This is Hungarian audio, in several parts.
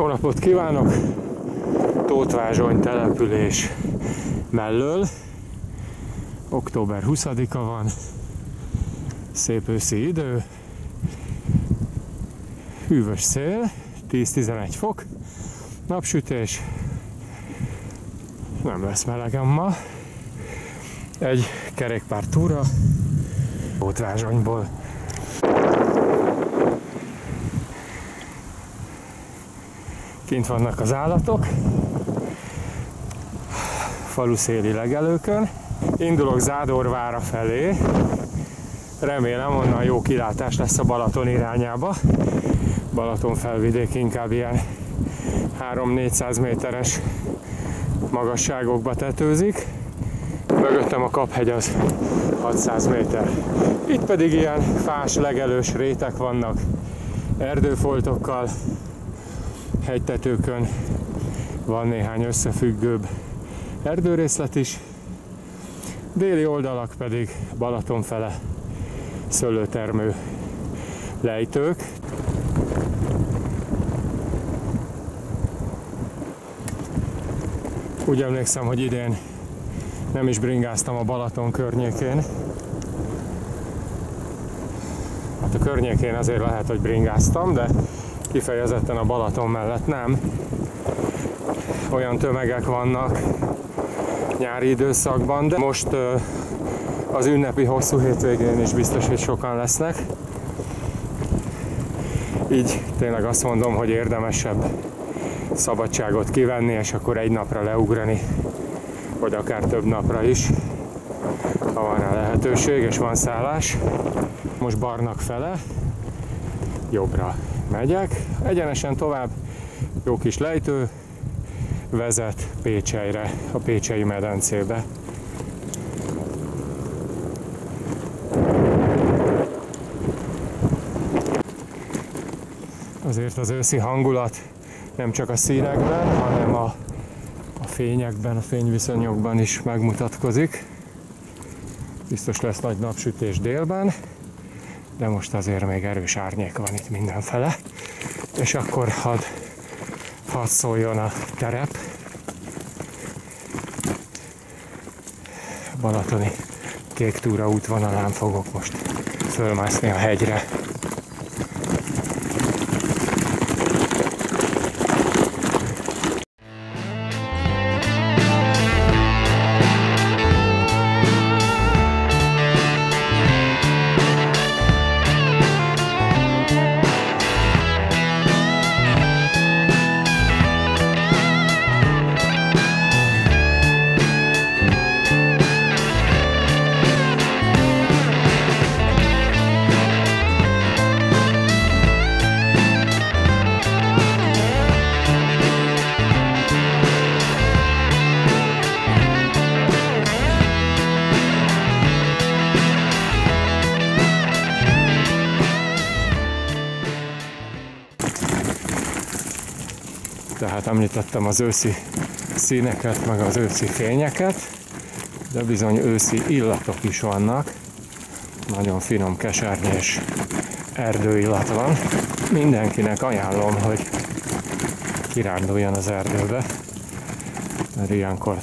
Jó napot kívánok! Tóth-Vázsony település mellől. Október 20-a van. Szép őszi idő. Hűvös szél, 10-11 fok. Napsütés. Nem lesz melegem ma. Egy kerékpár túra Tóth-Vázsonyból. Kint vannak az állatok, faluszéli legelőkön. Indulok Zádorvára felé, remélem onnan jó kilátás lesz a Balaton irányába. Balaton felvidék inkább ilyen 300-400 méteres magasságokba tetőzik. Mögöttem a Kaphegy az 600 méter. Itt pedig ilyen fás, legelős rétek vannak, erdőfoltokkal. Hegytetőkön van néhány összefüggőbb erdőrészlet is, déli oldalak pedig Balaton fele szőlőtermő lejtők. Úgy emlékszem, hogy idén nem is bringáztam a Balaton környékén. Hát a környékén azért lehet, hogy bringáztam, de kifejezetten a Balaton mellett nem. Olyan tömegek vannak nyári időszakban, de most az ünnepi hosszú hétvégén is biztos, hogy sokan lesznek. Így tényleg azt mondom, hogy érdemesebb szabadságot kivenni, és akkor egy napra leugrani, vagy akár több napra is, ha van rá lehetőség és van szállás. Most Barnak fele, jobbra megyek, egyenesen tovább, jó kis lejtő vezet Pécselyre, a Pécselyi medencébe. Azért az őszi hangulat nem csak a színekben, hanem a fényekben, a fényviszonyokban is megmutatkozik. Biztos lesz nagy napsütés délben, de most azért még erős árnyék van itt mindenfele. És akkor hadd szóljon a terep. Balatoni Kék Túra útvonalán fogok most fölmászni a hegyre. Tehát említettem az őszi színeket, meg az őszi fényeket, de bizony őszi illatok is vannak. Nagyon finom, kesernyés erdőillat van. Mindenkinek ajánlom, hogy kiránduljon az erdőbe, mert ilyenkor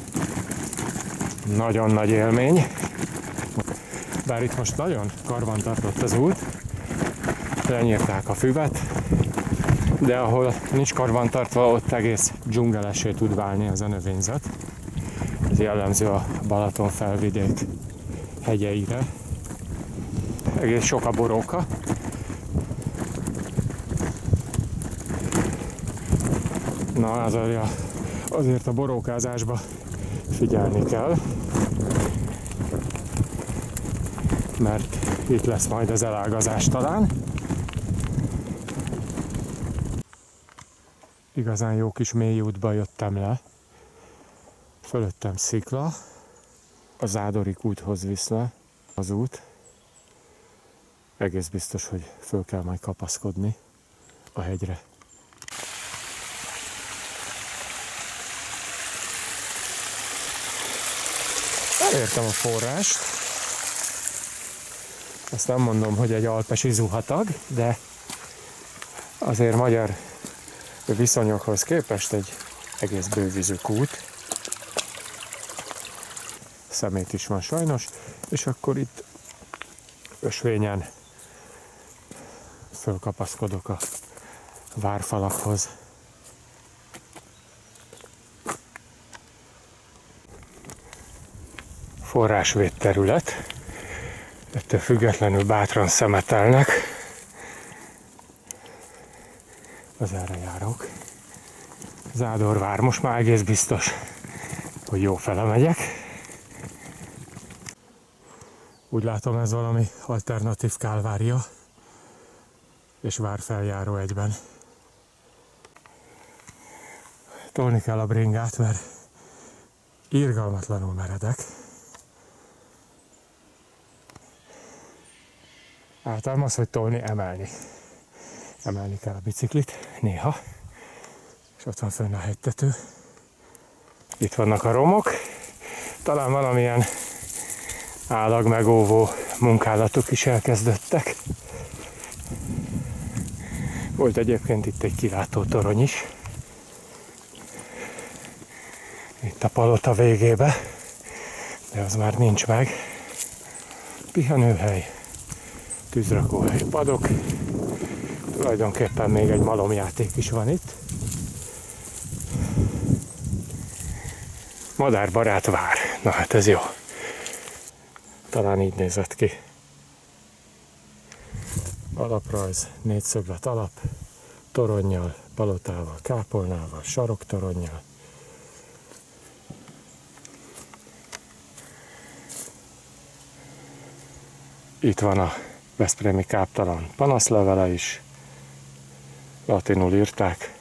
nagyon nagy élmény. Bár itt most nagyon karbantartott az út, lenyírták a füvet, de ahol nincs karbantartva, ott egész dzsungelessé tud válni ez a növényzet. Ez jellemző a Balaton felvidék hegyeire. Egész sok a boróka. Na, azért a borókázásba figyelni kell, mert itt lesz majd az elágazás talán. Igazán jó kis mély útba jöttem le. Fölöttem szikla, a Zádori kúthoz visz le az út. Egész biztos, hogy föl kell majd kapaszkodni a hegyre. Elértem a forrást. Azt nem mondom, hogy egy alpesi zuhatag, de azért magyar viszonyokhoz képest egy egész bővízű kút. Szemét is van sajnos, és akkor itt ösvényen fölkapaszkodok a várfalakhoz. Forrásvéd terület, ettől függetlenül bátran szemetelnek. Az erre járok. Zádorvár, most már egész biztos, hogy jó fele megyek. Úgy látom, ez valami alternatív Kálvária és várfeljáró egyben. Tolni kell a bringát, mert irgalmatlanul meredek. Általában az, hogy tolni, emelni. Emelni kell a biciklit, néha. És ott van fönn a hegytető. Itt vannak a romok. Talán valamilyen állagmegóvó munkálatok is elkezdődtek. Volt egyébként itt egy kilátótorony is. Itt a palota végébe. De az már nincs meg. Pihenőhely, tűzrakóhely, padok. Tulajdonképpen még egy malomjáték is van itt. Madárbarát vár. Na hát ez jó. Talán így nézett ki. Alaprajz, négyszöglet alap, toronnyal, palotával, kápolnával, saroktoronnyal. Itt van a veszprémi káptalan panaszlevele is. Latinul írták.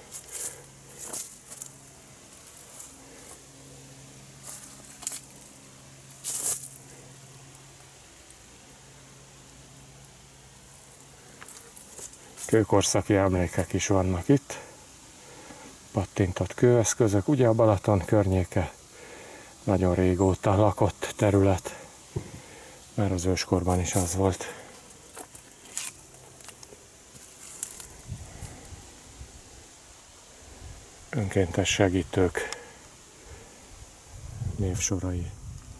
Kőkorszaki emlékek is vannak itt. Pattintott kőeszközök, ugye a Balaton környéke nagyon régóta lakott terület, mert az őskorban is az volt. Önkéntes segítők névsorai.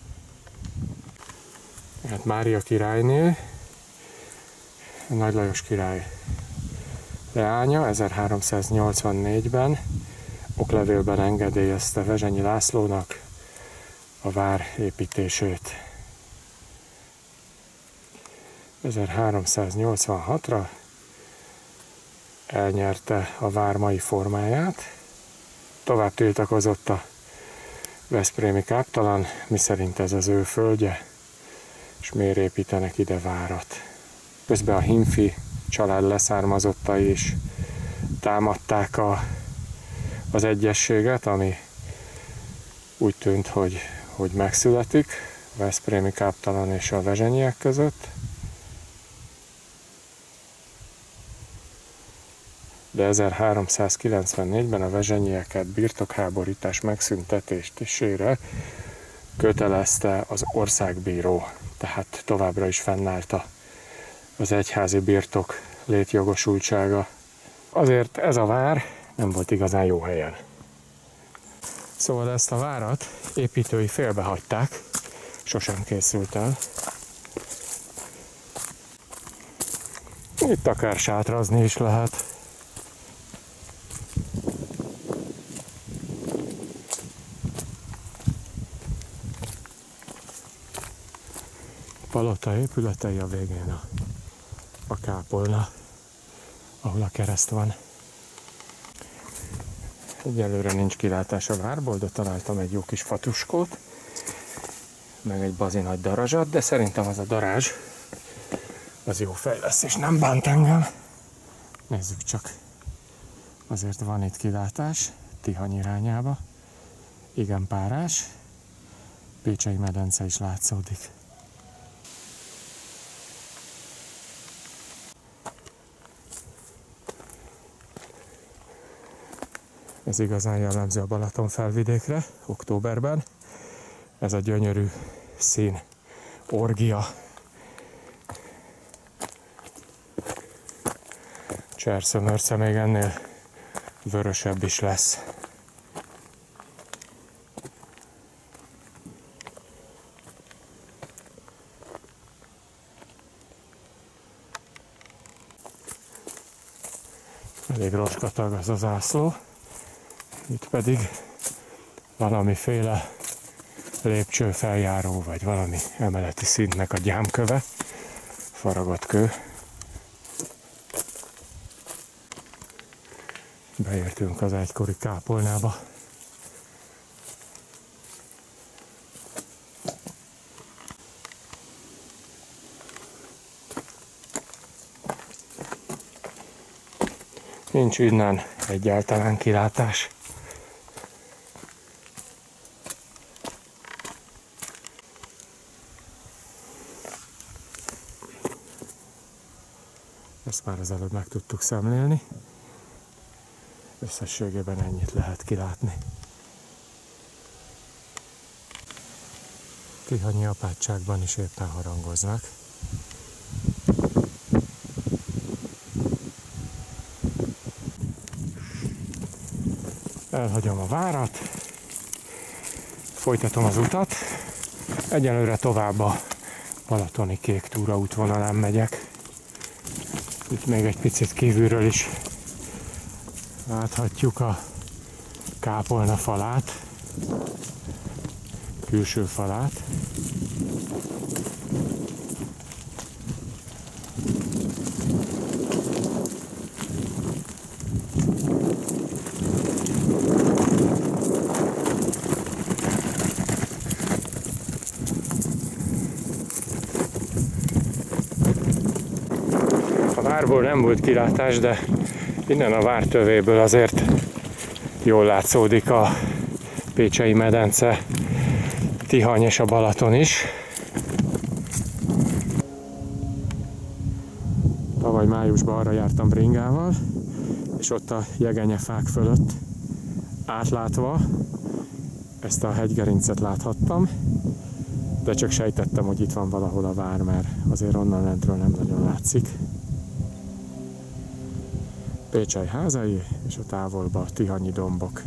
Hát Mária királynő, Nagy Lajos király leánya 1384-ben oklevélben engedélyezte Vezsenyi Lászlónak a vár építését. 1386-ra elnyerte a vár mai formáját, tovább tiltakozott a veszprémi káptalan, miszerint ez az ő földje, és miért építenek ide várat. Közben a Hinfi család leszármazottai is támadták az egyességet, ami úgy tűnt, hogy megszületik a veszprémi káptalan és a vezsenyiek között. De 1394-ben a vezsenyieket birtokháborítás megszüntetésére kötelezte az országbíró, tehát továbbra is fennállt az egyházi birtok létjogosultsága. Azért ez a vár nem volt igazán jó helyen. Szóval ezt a várat építői félbehagyták, sosem készült el. Itt akár sátrazni is lehet. Palota épületei, a végén a kápolna, ahol a kereszt van. Egyelőre nincs kilátás a várból, de találtam egy jó kis fatuskót, meg egy bazi nagy darazsat, de szerintem az a darázs az jó fej lesz, és nem bánt engem. Nézzük csak. Azért van itt kilátás, Tihany irányába. Igen párás. Pécsei medence is látszódik. Ez igazán jellemző a Balaton felvidékre, októberben. Ez a gyönyörű szín, orgia. Cserszömörce még ennél vörösebb is lesz. Elég roskatag az a zászló, itt pedig valamiféle lépcsőfeljáró, vagy valami emeleti szintnek a gyámköve, faragott kő. Beértünk az egykori kápolnába. Nincs innen egyáltalán kilátás. Ezt már az előbb meg tudtuk szemlélni. Összességében ennyit lehet kilátni. Tihanyi apátságban is éppen harangoznak. Elhagyom a várat, folytatom az utat, egyelőre tovább a balatoni kék túraútvonalán megyek. Itt még egy picit kívülről is láthatjuk a kápolna falát, külső falát. A várból nem volt kilátás, de innen a vár tövéből azért jól látszódik a Pécsei medence, Tihany és a Balaton is. Tavaly májusban arra jártam bringával, és ott a jegenyefák fölött átlátva ezt a hegygerincet láthattam, de csak sejtettem, hogy itt van valahol a vár, mert azért onnan lentről nem nagyon látszik. Pécsei házai és a távolba a tihanyi dombok.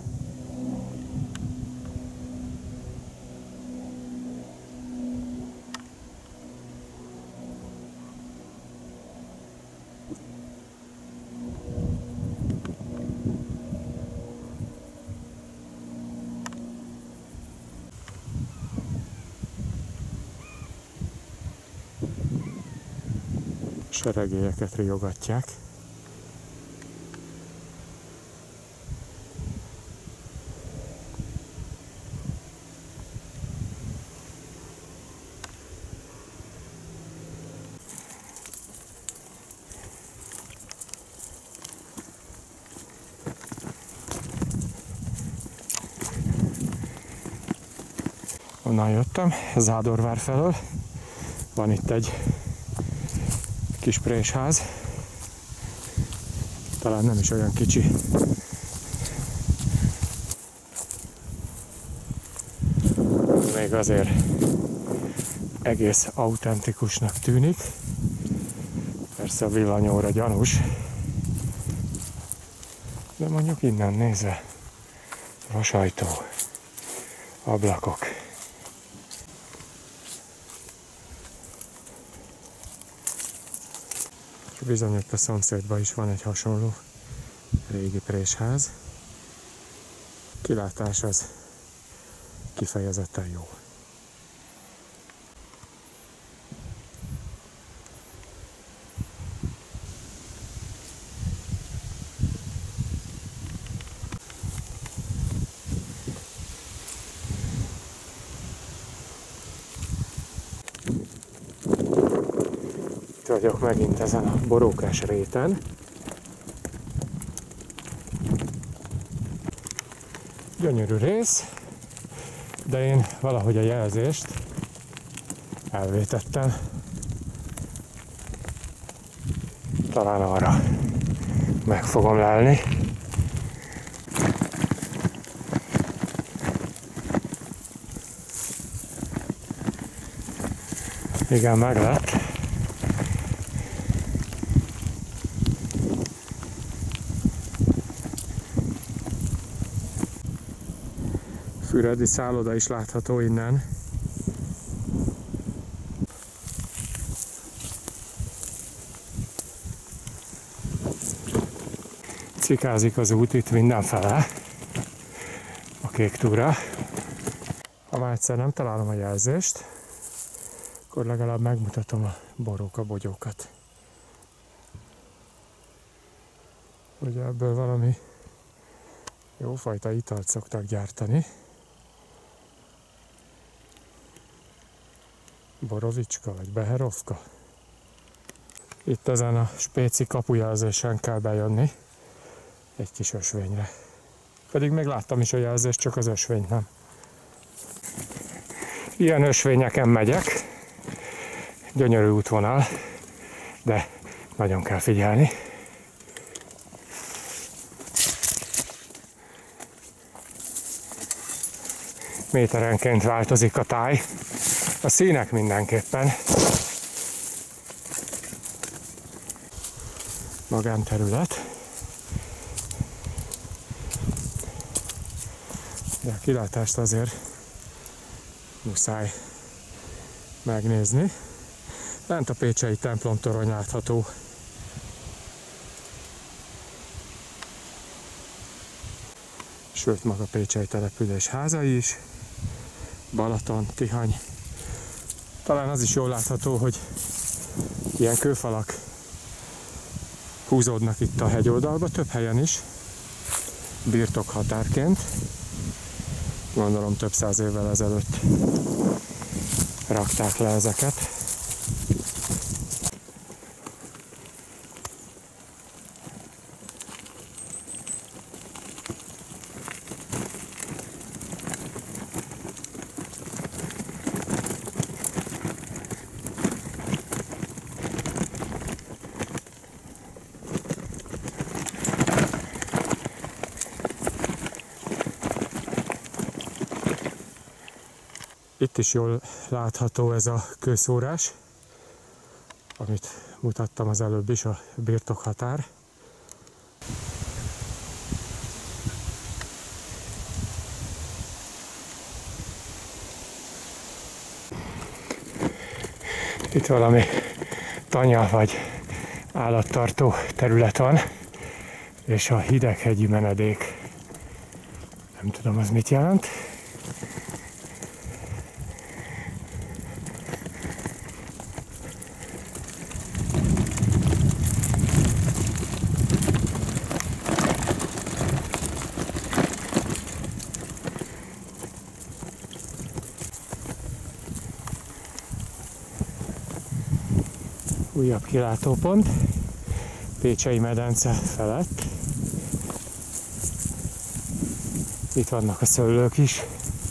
Seregélyeket riogatják. Onnan jöttem, Zádorvár felől. Van itt egy kis présház. Talán nem is olyan kicsi. Még azért egész autentikusnak tűnik. Persze a villanyóra gyanús. De mondjuk innen nézve vasajtó, ablakok. Bizony ott a szomszédban is van egy hasonló régi présház. Kilátás az kifejezetten jó. Vagyok megint ezen a borókás réten. Gyönyörű rész, de én valahogy a jelzést elvétettem. Talán arra meg fogom lelni. Igen, meg lett. füredi szálloda is látható innen. Cikázik az út itt mindenfele a kék túra. Ha már egyszer nem találom a jelzést, akkor legalább megmutatom a borókabogyókat. Ugye ebből valami jófajta italt szoktak gyártani. Borovicska vagy beherovka. Itt ezen a spéci kapujelzésen kell bejönni egy kis ösvényre. Pedig még láttam is a jelzést, csak az ösvényt nem. Ilyen ösvényeken megyek. Gyönyörű útvonal, de nagyon kell figyelni. Méterenként változik a táj. A színek mindenképpen. Magánterület. De a kilátást azért muszáj megnézni. Lent a pécsei templomtorony látható. Sőt, maga pécsei település házai is. Balaton, Tihany. Talán az is jól látható, hogy ilyen kőfalak húzódnak itt a hegyoldalba, több helyen is. Birtokhatárként. Gondolom több száz évvel ezelőtt rakták le ezeket. Itt is jól látható ez a kőszórás, amit mutattam az előbb is, a birtokhatár. Itt valami tanya vagy állattartó terület van, és a hideghegyi menedék. Nem tudom, az mit jelent. Újabb kilátópont, Pécsei medence felett. Itt vannak a szőlők is.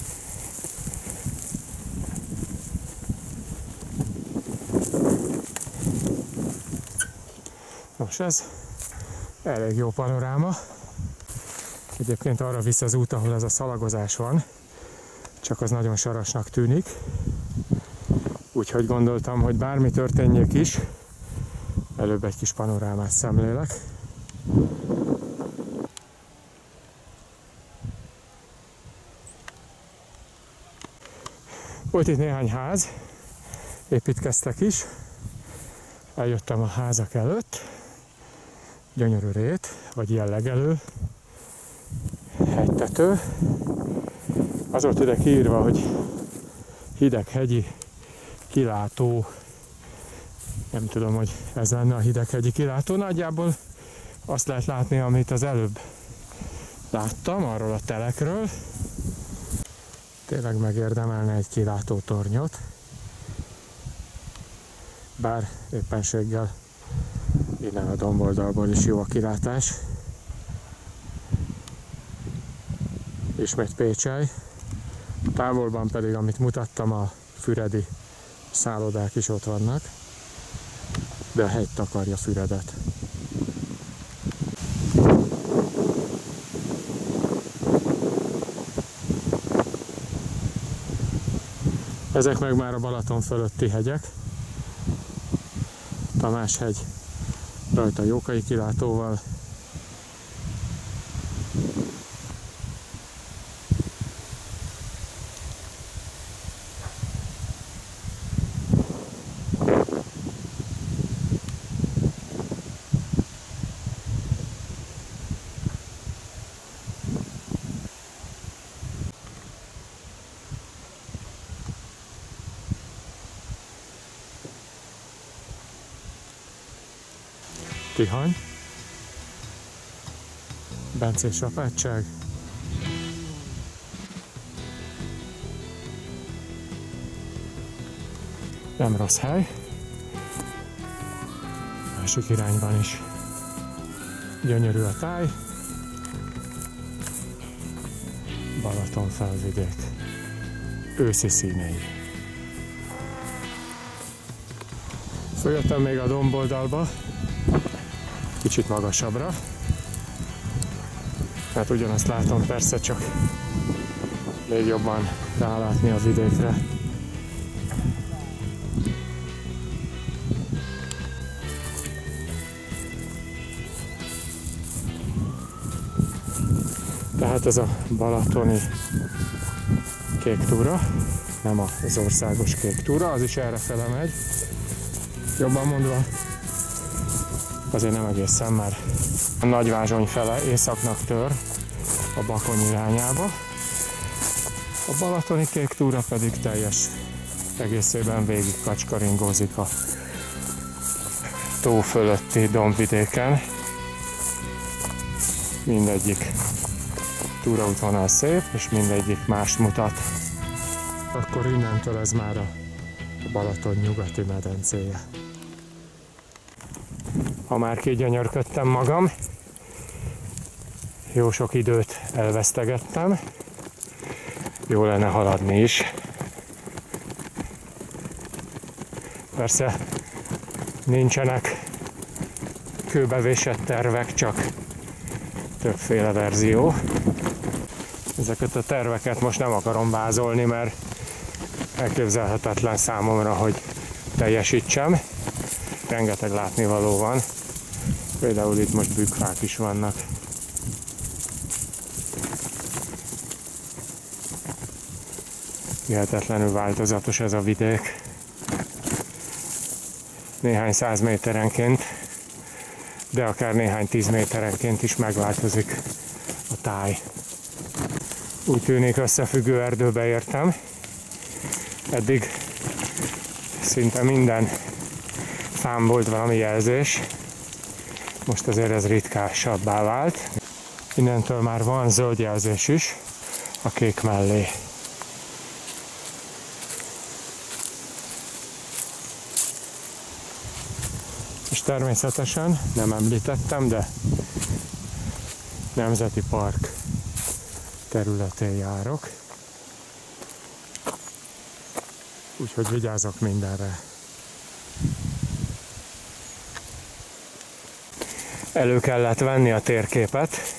Nos, ez elég jó panoráma. Egyébként arra visz az út, ahol ez a szalagozás van, csak az nagyon sarasnak tűnik. Úgyhogy gondoltam, hogy bármi történjék is, előbb egy kis panorámát szemlélek. Volt itt néhány ház, építkeztek is. Eljöttem a házak előtt. Gyönyörű rét, vagy ilyen legelő, hegytető. Az volt ide kiírva, hogy hideghegyi kilátó. Nem tudom, hogy ez lenne a hideghegyi kilátó. Nagyjából azt lehet látni, amit az előbb láttam arról a telekről. Tényleg megérdemelne egy kilátótornyot. Bár éppenséggel innen a domboldalból is jó a kilátás. Ismét Pécsely. Távolban pedig, amit mutattam, a füredi szállodák is ott vannak. De a hegy takarja Füredet. Ezek meg már a Balaton fölötti hegyek. Tamás-hegy rajta Jókai kilátóval. Tihany, Bencés apátság, nem rossz hely, másik irányban is gyönyörű a táj, Balaton felvidék, őszi színei. Följöttem még a domboldalba, kicsit magasabbra, hát ugyanazt látom persze, csak még jobban rálátni a vidékre. Tehát ez a balatoni kék túra, nem az országos kék túra, az is errefele megy. Jobban mondva, azért nem egészen, mert a Nagyvázsony fele északnak tör a Bakony irányába. A balatoni kék túra pedig teljes egészében végig kacskaringózik a tó fölötti dombvidéken. Mindegyik túraútvonal szép, és mindegyik mást mutat. Akkor innentől ez már a Balaton nyugati medencéje. Ha már kigyönyörködtem magam, jó sok időt elvesztegettem, jó lenne haladni is. Persze nincsenek kőbevésett tervek, csak többféle verzió. Ezeket a terveket most nem akarom vázolni, mert elképzelhetetlen számomra, hogy teljesítsem. Rengeteg látnivaló van. Például itt most bükkfák is vannak. Hihetetlenül változatos ez a vidék. Néhány 100 méterenként, de akár néhány 10 méterenként is megváltozik a táj. Úgy tűnik, összefüggő erdőbe értem. Eddig szinte minden fán volt valami jelzés. Most azért ez ritkásabbá vált. Innentől már van zöld jelzés is a kék mellé. És természetesen nem említettem, de Nemzeti Park területén járok. Úgyhogy vigyázok mindenre. Elő kellett venni a térképet.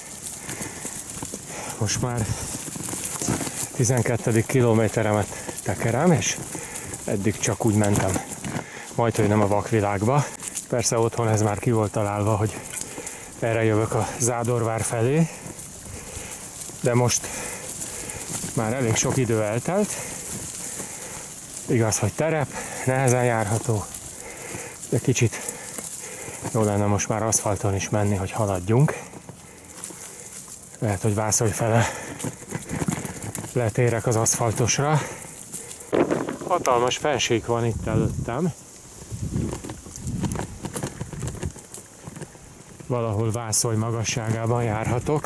Most már 12. kilométeremet tekerem, és eddig csak úgy mentem, majdhogy nem a vakvilágba. Persze otthon ez már ki volt találva, hogy erre jövök a Zádorvár felé, de most már elég sok idő eltelt. Igaz, hogy terep, nehezen járható, de kicsit jó lenne most már aszfalton is menni, hogy haladjunk. Lehet, hogy Vászony fele letérek az aszfaltosra. Hatalmas fenség van itt előttem. Valahol Vászony magasságában járhatok.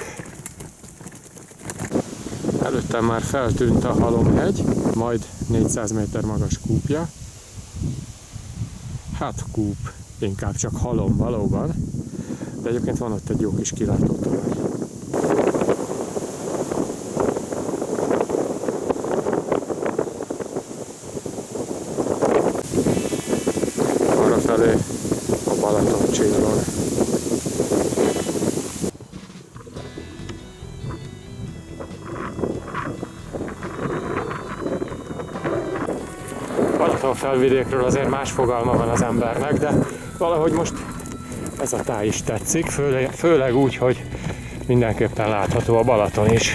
Előttem már feltűnt a Halomhegy, majd 400 méter magas kúpja. Hát kúp, inkább csak halom valóban, de egyébként van ott egy jó kis kilátótalaj. Arrafelé a Balaton csillog. Felvidékről azért más fogalma van az embernek, de valahogy most ez a táj is tetszik, főleg úgy, hogy mindenképpen látható a Balaton is.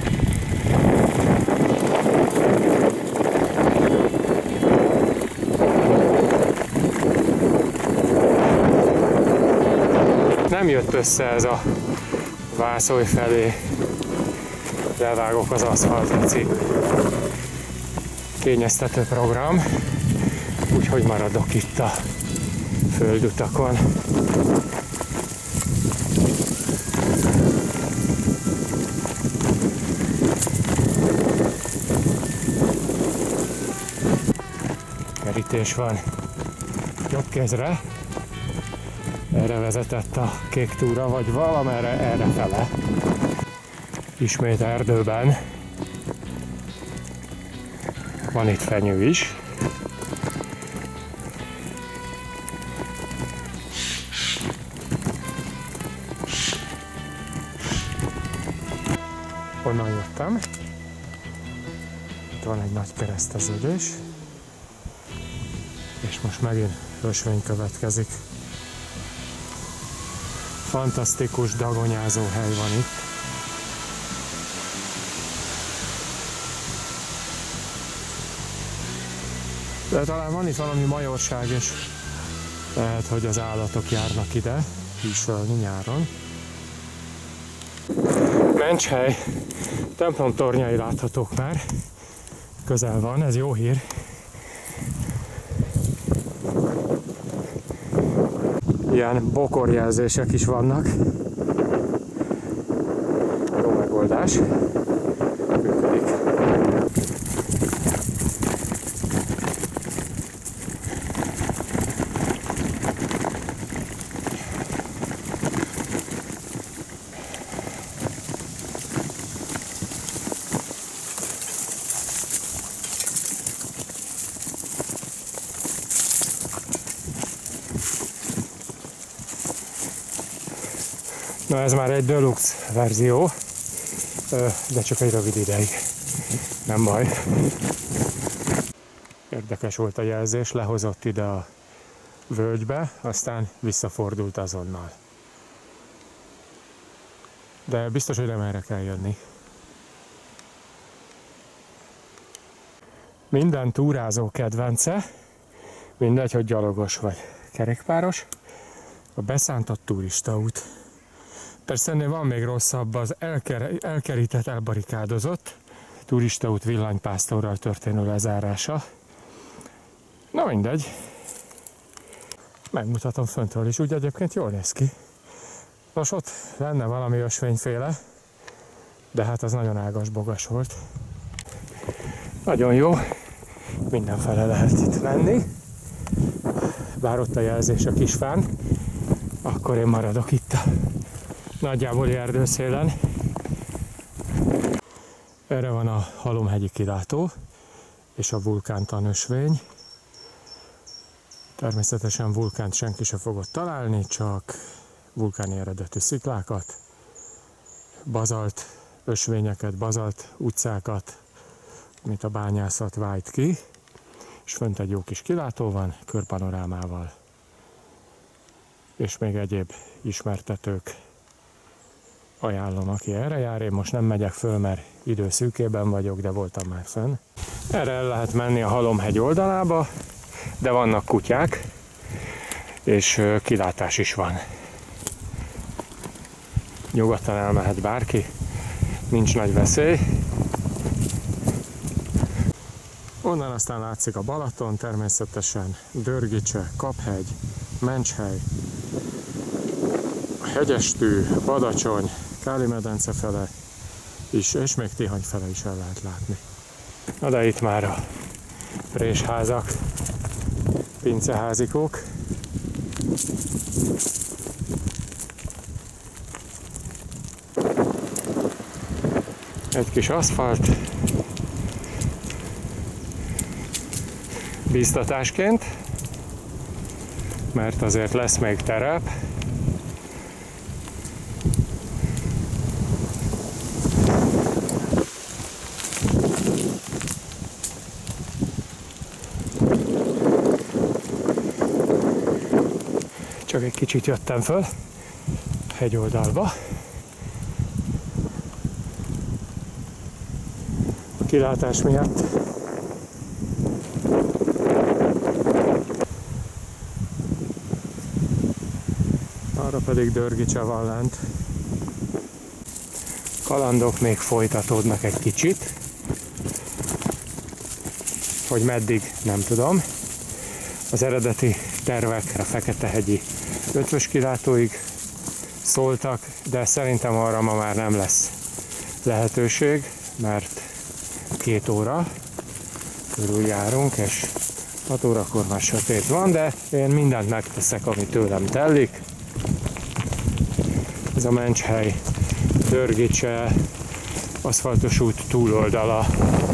Nem jött össze ez a Vászony felé levágok az aszfaltra című kényeztető program, úgyhogy maradok itt a földutakon. kerítés van jobb kézre. Erre vezetett a kék túra, vagy valamerre errefele. Ismét erdőben. Van itt fenyő is. Onnan jöttem. Itt van egy nagy kereszteződés. És most megint ösvény következik. Fantasztikus dagonyázó hely van itt. De talán van itt valami majorság, és lehet, hogy az állatok járnak ide hűsölni nyáron. Mencshely templom tornyai láthatók már. Közel van, ez jó hír. Ilyen bokorjelzések is vannak. Jó megoldás. Működik. Na ez már egy deluxe verzió, de csak egy rövid ideig. Nem baj. Érdekes volt a jelzés, lehozott ide a völgybe, aztán visszafordult azonnal. De biztos, hogy nem erre kell jönni. Minden túrázó kedvence, mindegy, hogy gyalogos vagy kerékpáros, a beszántott turistaút. Persze ennél van még rosszabb, az elkerített, elbarikádozott turistaút villanypásztorral történő lezárása. Na mindegy. Megmutatom föntről is, úgy egyébként jól néz ki. Nos, ott lenne valami ösvényféle, de hát az nagyon ágas-bogas volt. Nagyon jó, mindenfele lehet itt menni. Bár ott a jelzés a kisfán, akkor én maradok itt a nagyjából erdőszélen. Erre van a Halomhegyi kilátó és a vulkántanösvény. Természetesen vulkánt senki sem fogott találni, csak vulkáni eredetű sziklákat, bazalt ösvényeket, bazalt utcákat, amit a bányászat vájt ki, és fönt egy jó kis kilátó van, körpanorámával, és még egyéb ismertetők. Ajánlom, aki erre jár, én most nem megyek föl, mert időszűkében vagyok, de voltam már fönn. Erre el lehet menni a Halomhegy oldalába, de vannak kutyák, és kilátás is van. Nyugodtan elmehet bárki, nincs nagy veszély. Onnan aztán látszik a Balaton, természetesen Dörgicse, Kaphegy, Mencshely, Hegyestű, Badacsony, Káli-medence fele is, és még Tihany fele is el lehet látni. Na de itt már a présházak, pinceházikók. Egy kis aszfalt, bíztatásként, mert azért lesz még terep. Csak egy kicsit jöttem föl hegyoldalba. A kilátás miatt. Arra pedig Dörgicse van lent. Kalandok még folytatódnak egy kicsit. Hogy meddig, nem tudom. Az eredeti tervek a Fekete-hegyi Ötvös kilátóig szóltak, de szerintem arra ma már nem lesz lehetőség, mert 2 óra körül járunk, és 6 órakor már sötét van, de én mindent megteszek, ami tőlem tellik. Ez a Mencshely Dörgicse aszfaltos út túloldala.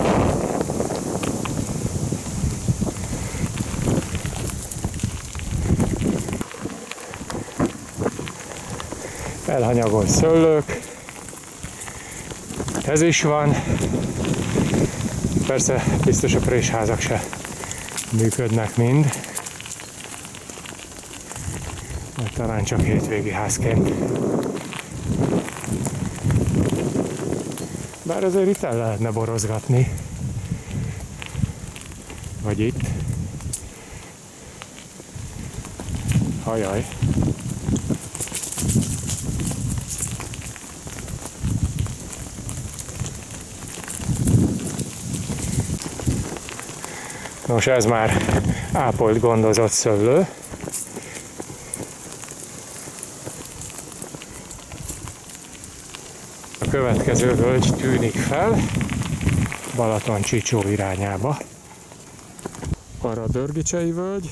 Elhanyagolt szőlők. Ez is van. Persze biztos a présházak se működnek mind. Mert talán csak hétvégi házként. Bár azért itt el lehetne borozgatni. Vagy itt. Ajaj. Nos, ez már ápolt, gondozott szőlő. A következő völgy tűnik fel Balaton-Csicsó irányába. Arra a Dörgicsei völgy.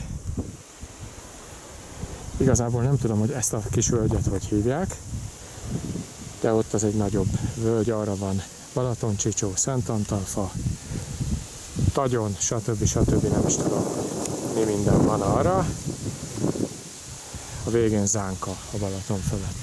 Igazából nem tudom, hogy ezt a kis völgyet hogy hívják, de ott az egy nagyobb völgy, arra van Balaton-Csicsó, Szentantalfa, Tagyon, stb. Nem is tudom, mi minden van arra. A végén Zánka a Balaton fölött.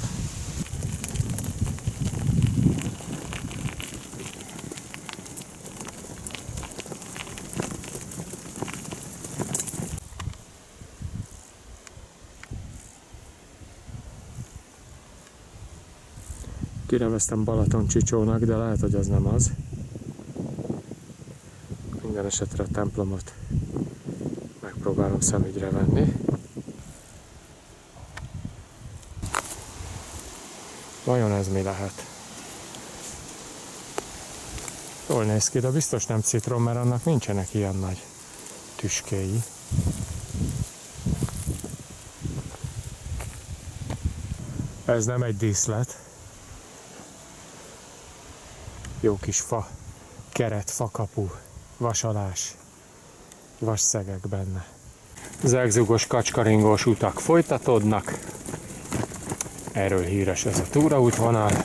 Kineveztem Balaton-Csicsónak, de lehet, hogy az nem az. Minden esetre a templomot megpróbálom szemügyre venni. Vajon ez mi lehet? Jól néz ki, de biztos nem citrom, mert annak nincsenek ilyen nagy tüskéi. Ez nem egy díszlet. Jó kis fa, keret, fakapu, vasalás, vasszegek benne. Zegzugos, kacskaringós utak folytatódnak. Erről híres ez a túraútvonal.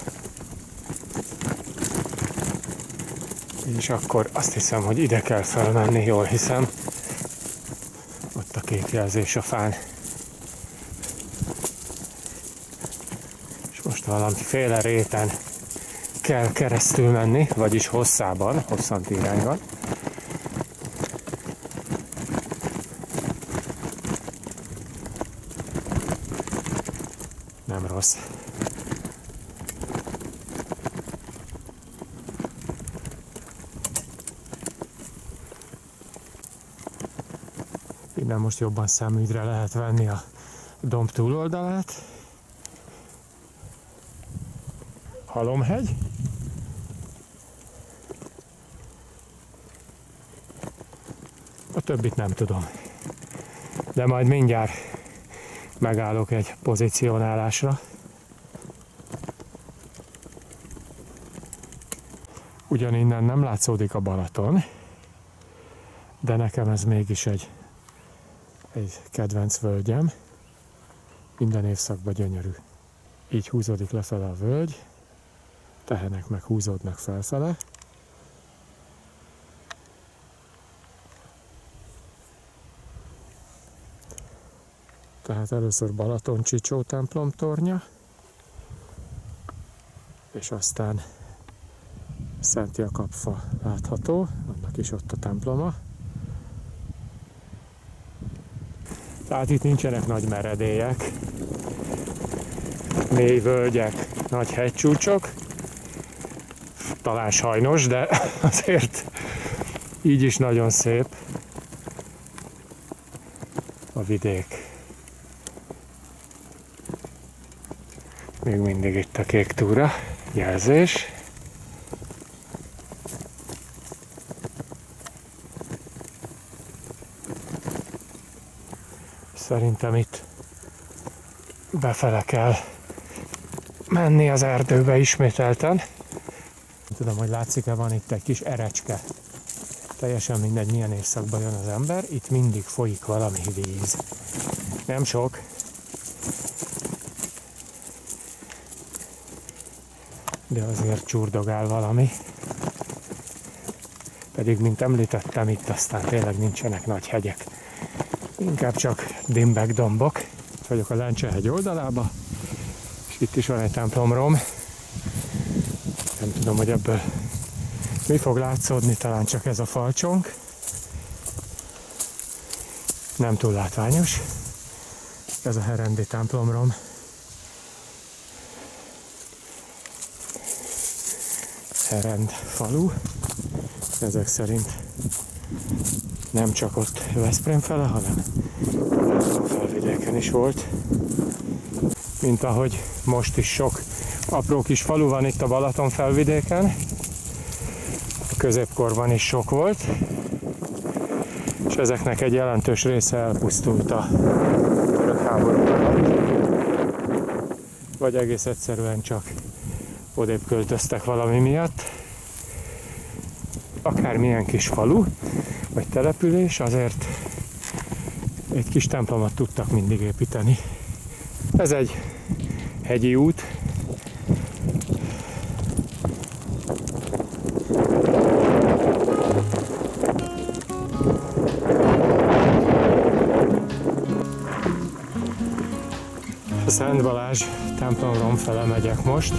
És akkor azt hiszem, hogy ide kell felmenni, jól hiszem. Ott a két jelzés a fán. És most valamiféle réten kell keresztül menni, vagyis hosszában, hosszanti irányban. Nem rossz. Innen most jobban szemügyre lehet venni a domb túloldalát. Halomhegy. A többit nem tudom. De majd mindjárt megállok egy pozícionálásra. Ugyaninnen nem látszódik a Balaton, de nekem ez mégis egy kedvenc völgyem. Minden évszakban gyönyörű. Így húzódik lefele a völgy, tehenek meg húzódnak felfele. Tehát először Balaton-Csicsó templom tornya, és aztán Szent Jakab-fa látható, annak is ott a temploma. Tehát itt nincsenek nagy meredélyek, mély völgyek, nagy hegycsúcsok, talán sajnos, de azért így is nagyon szép a vidék. Még mindig itt a kék túra, jelzés. Szerintem itt befele kell menni az erdőbe ismételten. Nem tudom, hogy látszik-e, van itt egy kis erecske. teljesen mindegy milyen évszakban jön az ember, itt mindig folyik valami víz. Nem sok, de azért csurdogál valami. Pedig, mint említettem, itt aztán tényleg nincsenek nagy hegyek. Inkább csak dimbek, dombok. Itt vagyok a Lencsehegy oldalába, és itt is van egy templomrom. Nem tudom, hogy ebből mi fog látszódni, talán csak ez a falcsonk. Nem túl látványos. Ez a Herendi templomrom. Herend falu. Ezek szerint nem csak ott Veszprém fele, hanem a felvidéken is volt. Mint ahogy most is sok apró kis falu van itt a Balaton felvidéken. A középkorban is sok volt, és ezeknek egy jelentős része elpusztult a török háború alatt, vagy egész egyszerűen csak odébb költöztek valami miatt. Akármilyen kis falu, vagy település, azért egy kis templomot tudtak mindig építeni. Ez egy hegyi út. A Szent Balázs templomrom fele megyek most.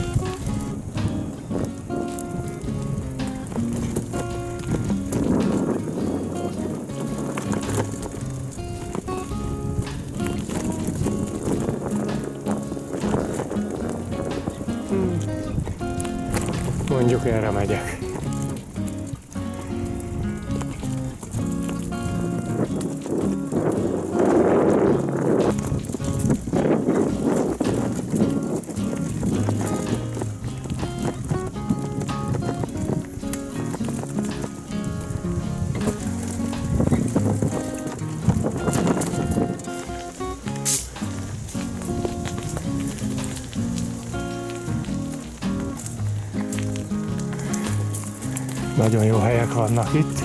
Mondjuk erre megyek. Nagyon jó helyek vannak itt.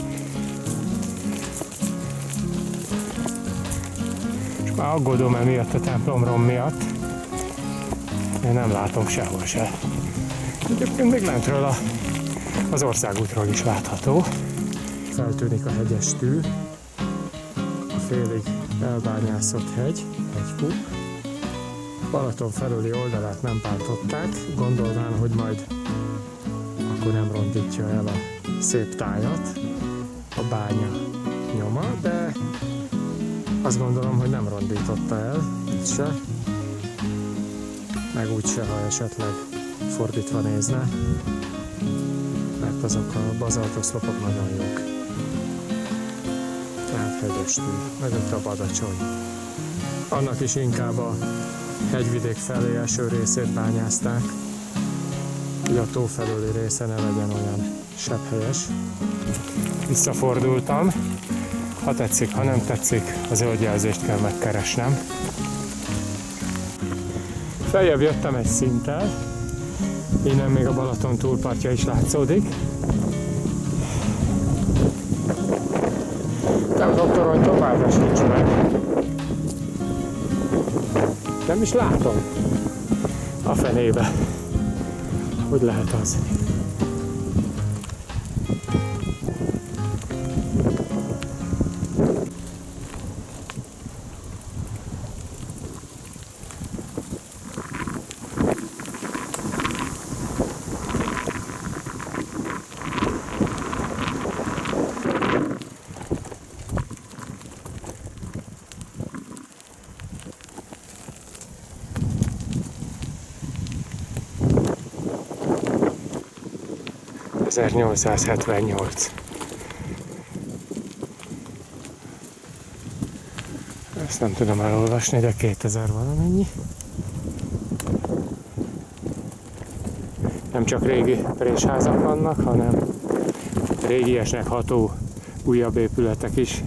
És már aggódom emiatt a templomrom miatt. Én nem látom sehol se. Egyébként még lentről az országútról is látható. Feltűnik a hegyes tű. A félig elbányászott hegykúp. Balaton felüli oldalát nem bántották, gondolván, hogy majd akkor nem rondítja el a szép tájat, a bánya nyoma, de azt gondolom, hogy nem rondította el, itt se, meg úgyse, ha esetleg fordítva nézne, mert azok a bazaltoszlopok nagyon jók. Tehát hegyes tű, mögött a Badacsony. Annak is inkább a hegyvidék felé eső részét bányázták, hogy a tó felüli része ne legyen olyan sebhelyes. Visszafordultam. Ha tetszik, ha nem tetszik, a zöld jelzést kell megkeresnem. Feljebb jöttem egy szinttel. Innen még a Balaton túlpartja is látszódik. Templomtorony továbbra sincs meg. Nem is látom. A fenébe. Hogy lehet az? ...1878. Ezt nem tudom elolvasni, de 2000 valamennyi. Nem csak régi présházak vannak, hanem régiesnek ható újabb épületek is.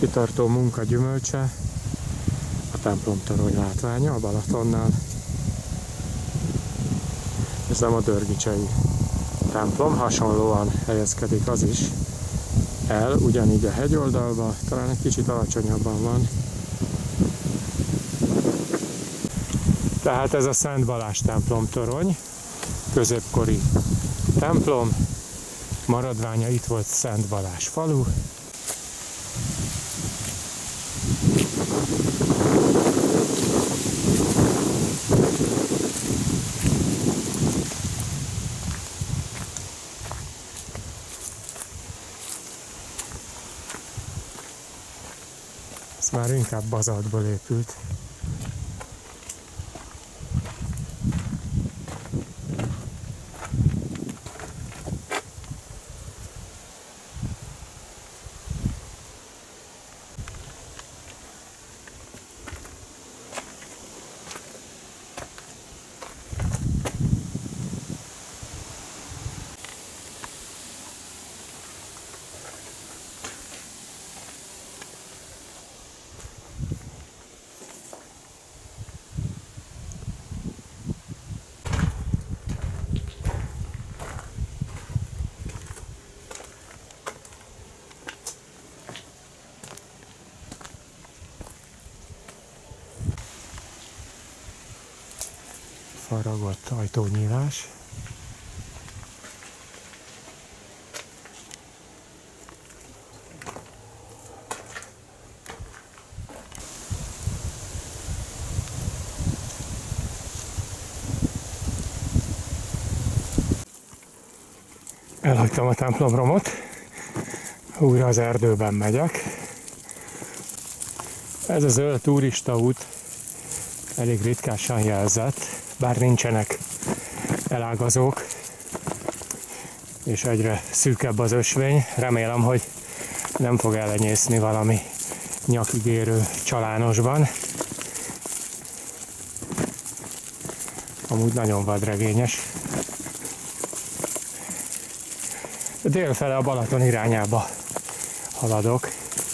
Kitartó munka gyümölcse a templomtorony látványa a Balatonnál. Ez nem a dörgicsei templom, hasonlóan helyezkedik az is el, ugyanígy a hegyoldalba, talán egy kicsit alacsonyabban van. Tehát ez a Szent Balázs templomtorony, középkori templom, maradványa itt volt Szent Balázs falu. Ez már inkább bazaltból épült. Faragott ajtónyílás. Elhagytam a templomromot, újra az erdőben megyek. Ez a zöld turistaút elég ritkásan jelzett, bár nincsenek elágazók, és egyre szűkebb az ösvény. Remélem, hogy nem fog elenyészni valami nyakigérő csalánosban. Amúgy nagyon vadregényes. Délfele a Balaton irányába haladok.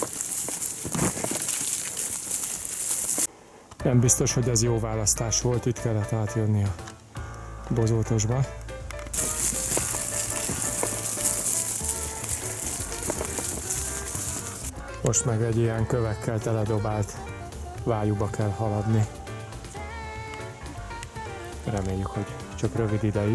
Nem biztos, hogy ez jó választás volt, itt kellett átjönni a Bozótosba. Most meg egy ilyen kövekkel teledobált vájúba kell haladni. Reméljük, hogy csak rövid ideig.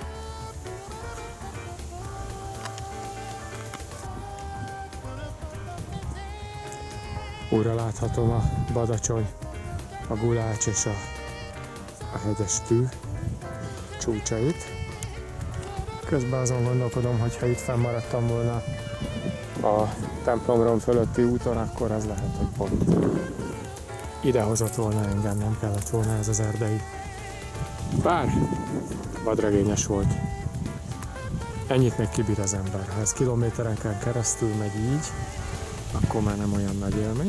Újra láthatom a Badacsony, a Gulács és a hegyes tű csúcsait. Közben azon gondolkodom, hogy ha itt fennmaradtam volna a templomrom fölötti úton, akkor az lehet, hogy pont idehozott volna engem, nem kellett volna ez az erdei. Bár vadregényes volt. Ennyit még kibír az ember. Ha ez kilométereken keresztül megy így, akkor már nem olyan nagy élmény.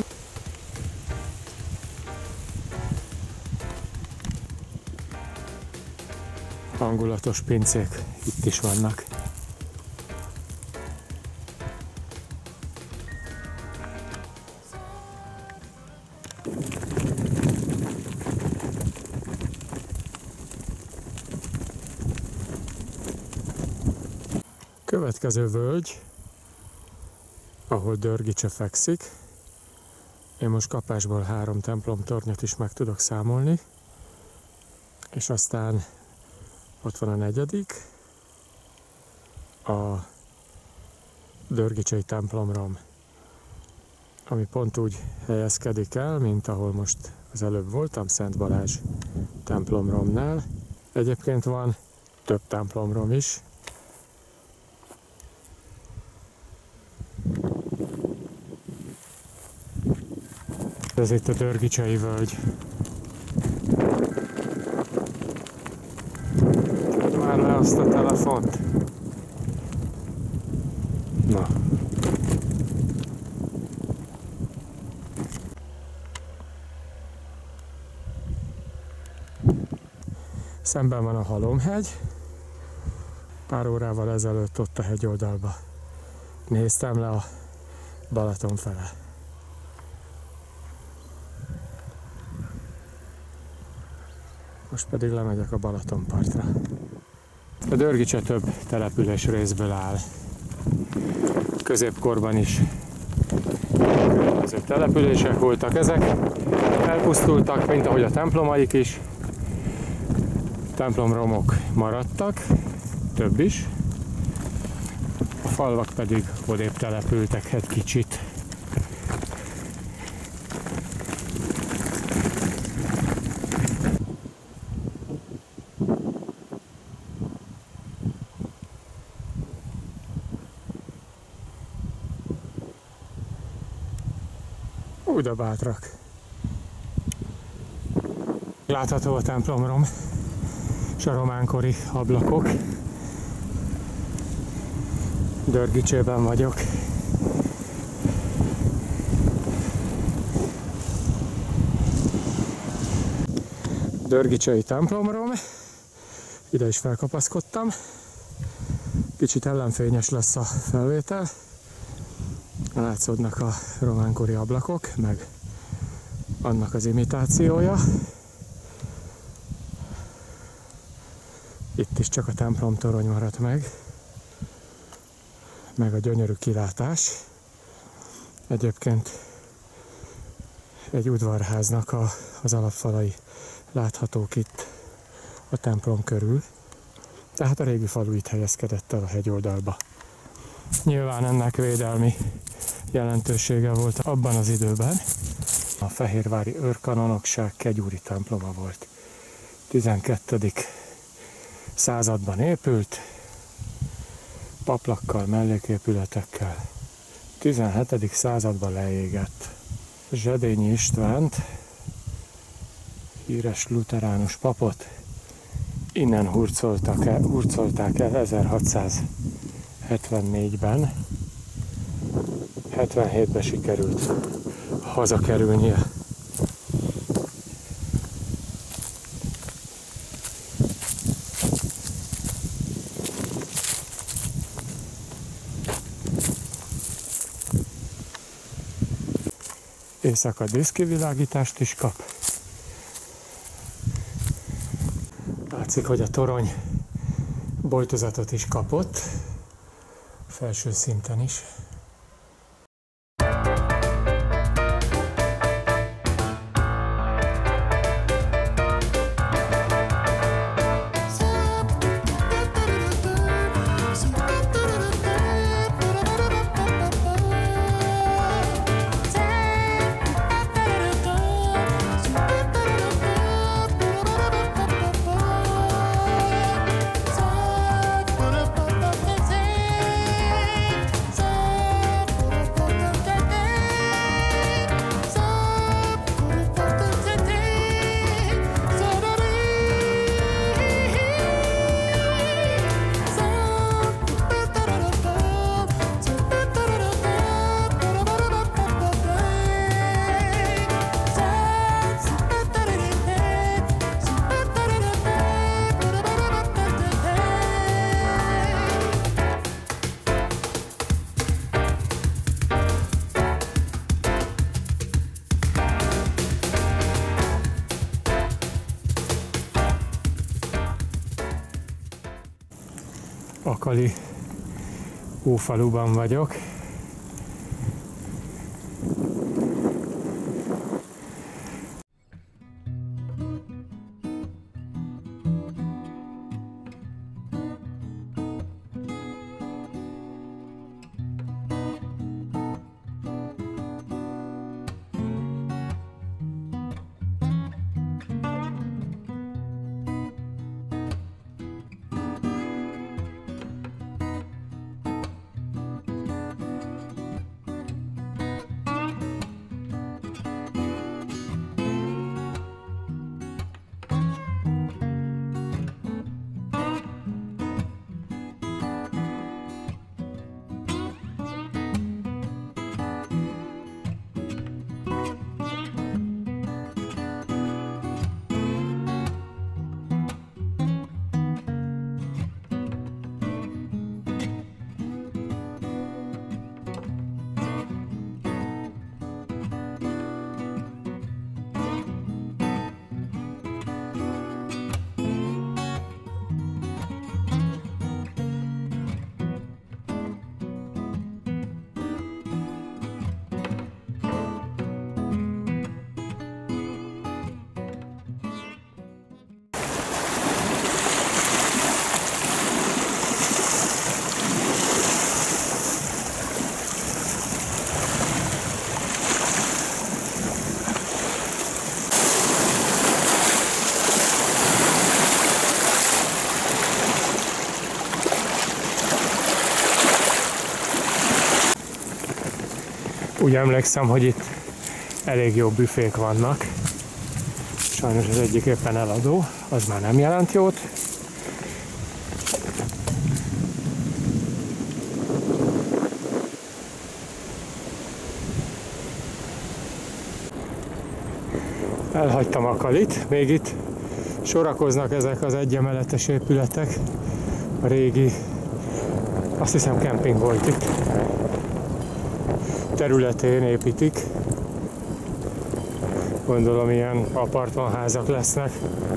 Hangulatos pincék itt is vannak. Következő völgy, ahol Dörgicse fekszik. Én most kapásból 3 templomtornyot is meg tudok számolni. És aztán ott van a 4., a Dörgicsei templomrom, ami pont úgy helyezkedik el, mint ahol most az előbb voltam, Szent Balázs templomromnál. Egyébként van több templomrom is. Ez itt a Dörgicsei völgy. Tedd már le azt a telefont. Na. Szemben van a Halomhegy. Pár órával ezelőtt ott a hegyoldalba néztem le a Balaton fele. Most pedig lemegyek a Balatonpartra. A Dörgicse több település részből áll. Középkorban is különböző települések voltak ezek. Elpusztultak, mint ahogy a templomaik is. Templomromok maradtak, több is. A falvak pedig odébb települtek egy kicsit. De bátrak. Látható a templomrom és a románkori ablakok. Dörgicsében vagyok. Dörgicsei templomrom. Ide is felkapaszkodtam. Kicsit ellenfényes lesz a felvétel. Látszódnak a románkori ablakok, meg annak az imitációja. Itt is csak a templomtorony maradt meg a gyönyörű kilátás. Egyébként egy udvarháznak az alapfalai láthatók itt a templom körül. Tehát a régi falu itt helyezkedett el a hegyoldalba. Nyilván ennek védelmi jelentősége volt abban az időben. A fehérvári őrkanonokság kegyúri temploma volt. 12. században épült, paplakkal, melléképületekkel. 17. században leégett. Zsedényi Istvánt, híres luteránus papot, innen hurcolták el 1674-ben. 77-ben sikerült hazakerülnie. Éjszaka díszkivilágítást is kap. Látszik, hogy a torony boltozatot is kapott, felső szinten is. Akali ófaluban vagyok. Úgy emlékszem, hogy itt elég jó büfék vannak. Sajnos az egyik éppen eladó, az már nem jelent jót. Elhagytam a Kalit, még itt sorakoznak ezek az egyemeletes épületek. A régi, azt hiszem kemping volt itt, területén építik. Gondolom ilyen apartmanházak lesznek.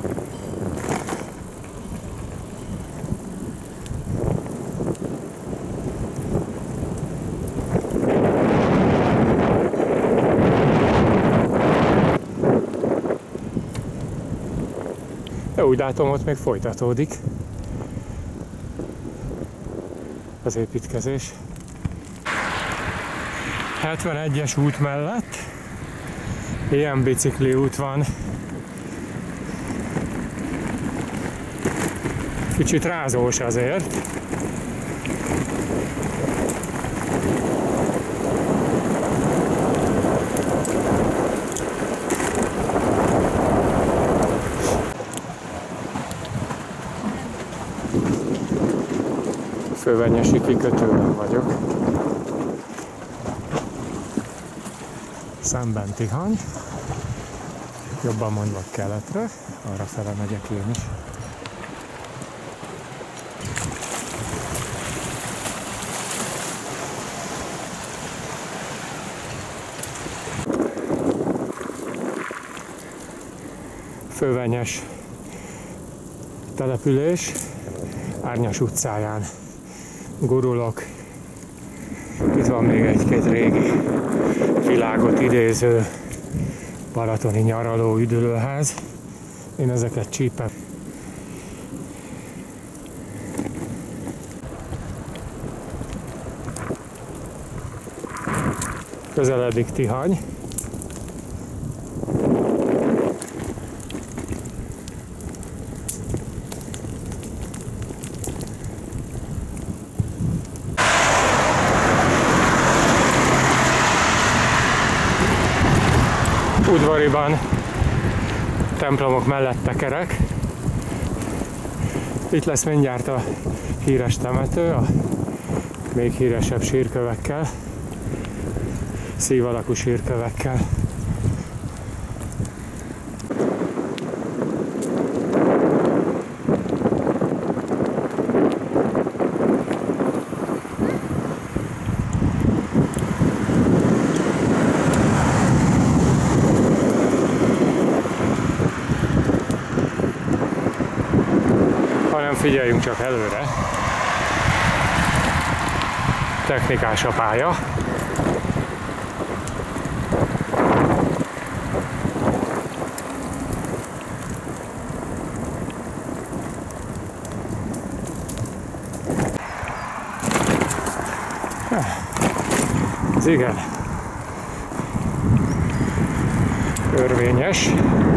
De úgy látom, ott még folytatódik az építkezés. 71-es út mellett ilyen bicikli út van. Kicsit rázós azért. Fővenyesi kikötőben vagyok. Szemben Tihany, jobban mondva keletre, arra fele megyek én is. Fővenyes település, Árnyas utcáján gurulok. Itt van még egy-két régi világot idéző balatoni nyaraló üdülőház. Én ezeket csípem. Közeledik Tihany. Udvariban templomok mellett tekerek. Itt lesz mindjárt a híres temető, a még híresebb sírkövekkel, szív alakú sírkövekkel. Figyeljünk csak előre. Technikás a pálya. Ez igen. Örvényes.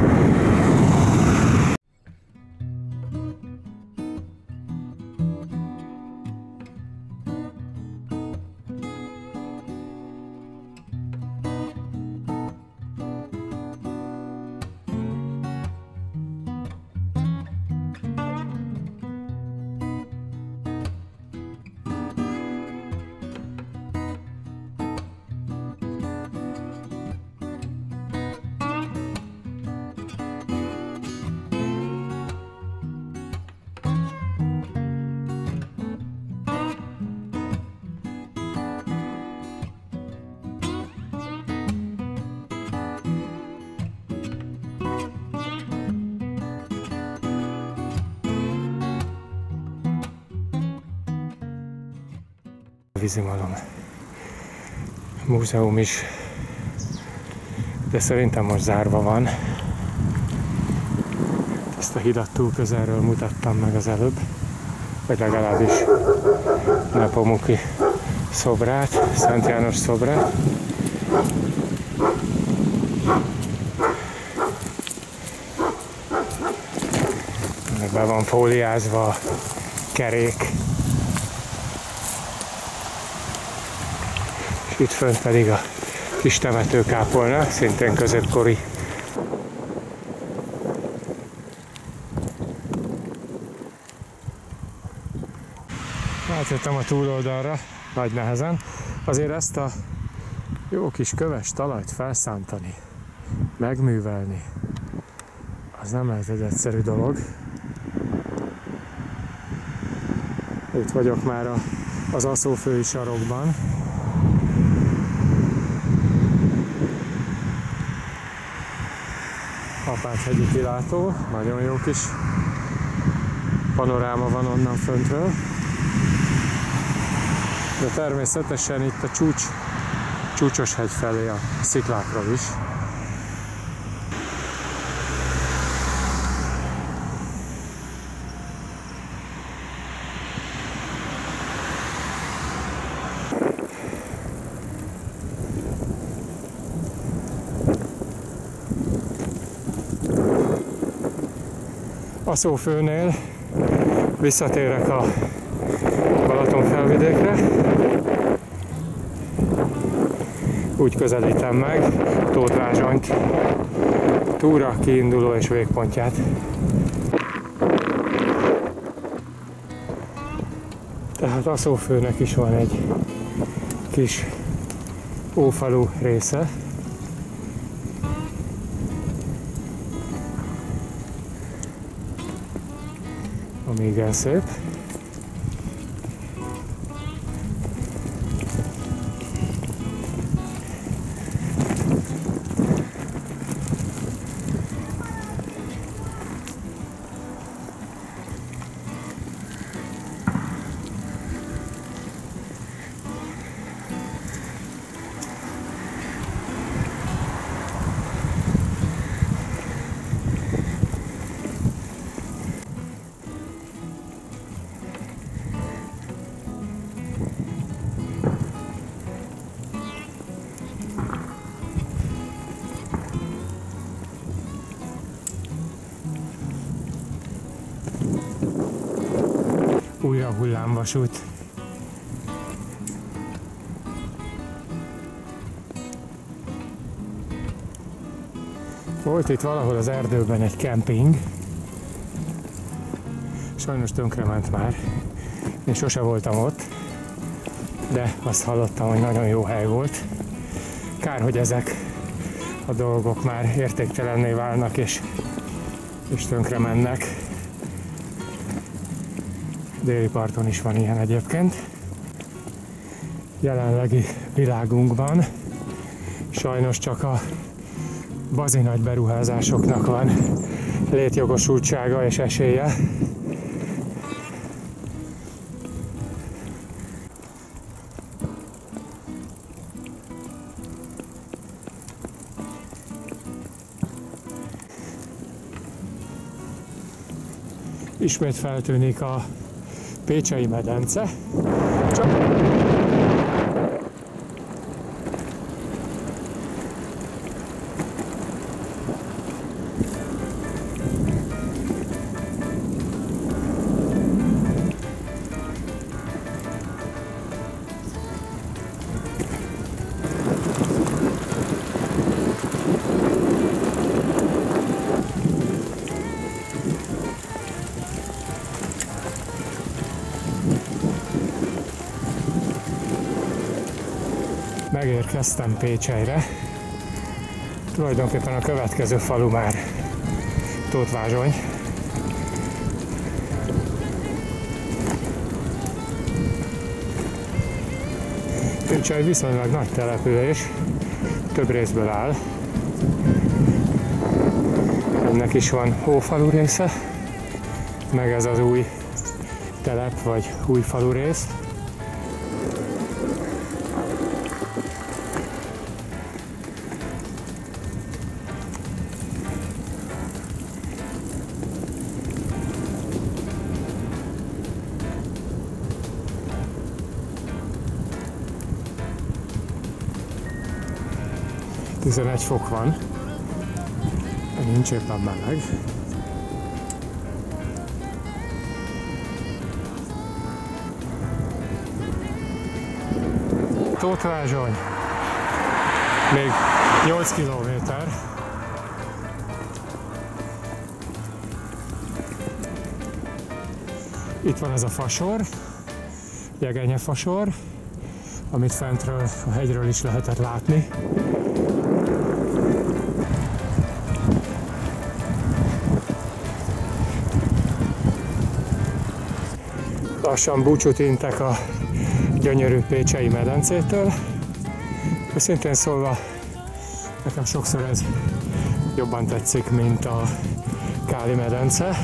Vízimalom múzeum is, de szerintem most zárva van. Ezt a hidat túl közelről mutattam meg az előbb, vagy legalábbis Nepomuki szobrát, Szent János szobrát. Be van fóliázva a kerék. És itt fönt pedig a kis temetőkápolna, szintén középkori. Átjöttem a túloldalra, nagy nehezen. Azért ezt a jó kis köves talajt felszántani, megművelni, az nem lehet egy egyszerű dolog. Itt vagyok már az Aszófői sarokban. Apáthegyi kilátó, nagyon jó kis panoráma van onnan föntről. De természetesen itt a csúcsos hegy felé a sziklákról is. Aszófőnél visszatérek a Balatonfelvidékre. Úgy közelítem meg Tóth Vázsonyt, túra kiinduló és végpontját. Tehát Aszófőnek is van egy kis ófalu része. Ami igen szép. Újra hullámvasút. Volt itt valahol az erdőben egy kemping. Sajnos tönkrement már. Én sose voltam ott, de azt hallottam, hogy nagyon jó hely volt. Kár, hogy ezek a dolgok már értéktelenné válnak és tönkre mennek. Déli parton is van ilyen egyébként. Jelenlegi világunkban sajnos csak a bazinagy beruházásoknak van létjogosultsága és esélye. Ismét feltűnik a Pécsei medence. Megérkeztem Pécselyre. Tulajdonképpen a következő falu már Tóth Vázsony. Pécsely viszonylag nagy település, több részből áll. Ennek is van hófalu része, meg ez az új telep vagy új falu rész. Egy fok van, nincs éppen meleg. Tóth Vázsony, még 8 kilométer. Itt van ez a fasor, jegenyefasor, amit fentről, a hegyről is lehetett látni. Lassan búcsút intek a gyönyörű pécsei medencétől. Őszintén szólva, nekem sokszor ez jobban tetszik, mint a Káli medence.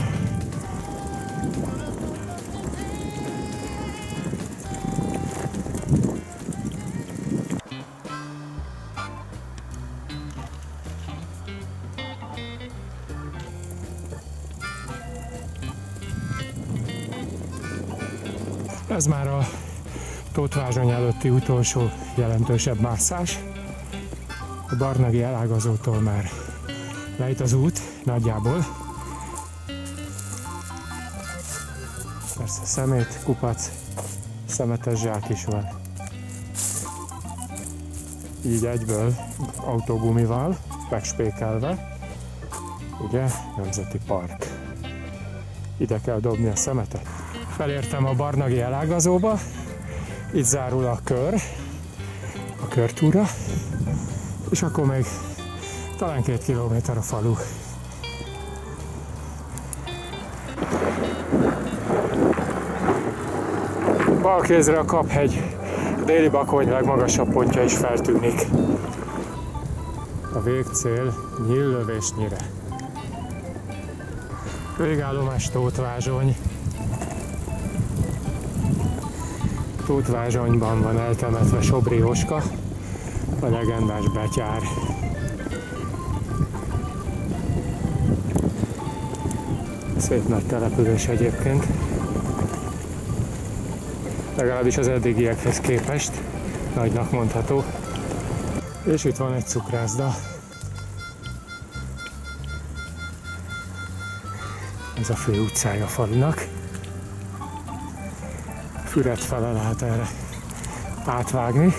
Ez már a Tóth-Vázsony előtti utolsó jelentősebb mászás. A barnagi elágazótól már lejt az út, nagyjából. Persze szemét, kupac, szemetes zsák is van. Így egyből autógumival, megspékelve. Ugye, Nemzeti Park. Ide kell dobni a szemetet. Felértem a barnagi elágazóba, itt zárul a körtúra, és akkor még talán 2 kilométer a falu. Bal kézre a Kaphegy, a Déli Bakony legmagasabb pontja is feltűnik. A végcél Nyíllövésnyire. Végállomás Tóth-Vázsony. Tóth-Vázsonyban van eltemetve Sobri Jóska, a legendás betyár. Szép nagy település egyébként. Legalábbis az eddigiekhez képest nagynak mondható. És itt van egy cukrászda. Ez a fő utcája a falunak. Füred fele lehet erre átvágni.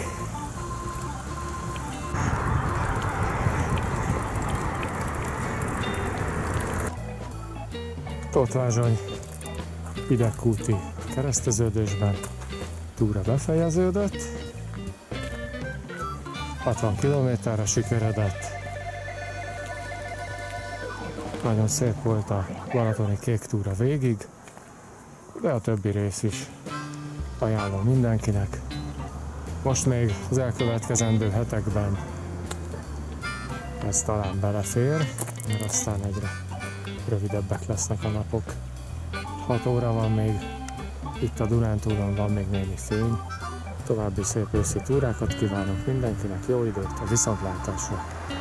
Tóth-Vázsony idegkúti kereszteződésben túra befejeződött. 60 kilométerre sikeredett. Nagyon szép volt a balatoni kék túra végig, de a többi rész is ajánlom mindenkinek. Most még az elkövetkezendő hetekben ez talán belefér, mert aztán egyre rövidebbek lesznek a napok. 6 óra van még, itt a Dunántúlon van még némi fény. További szép őszi túrákat kívánok mindenkinek, jó időt, a viszontlátásra!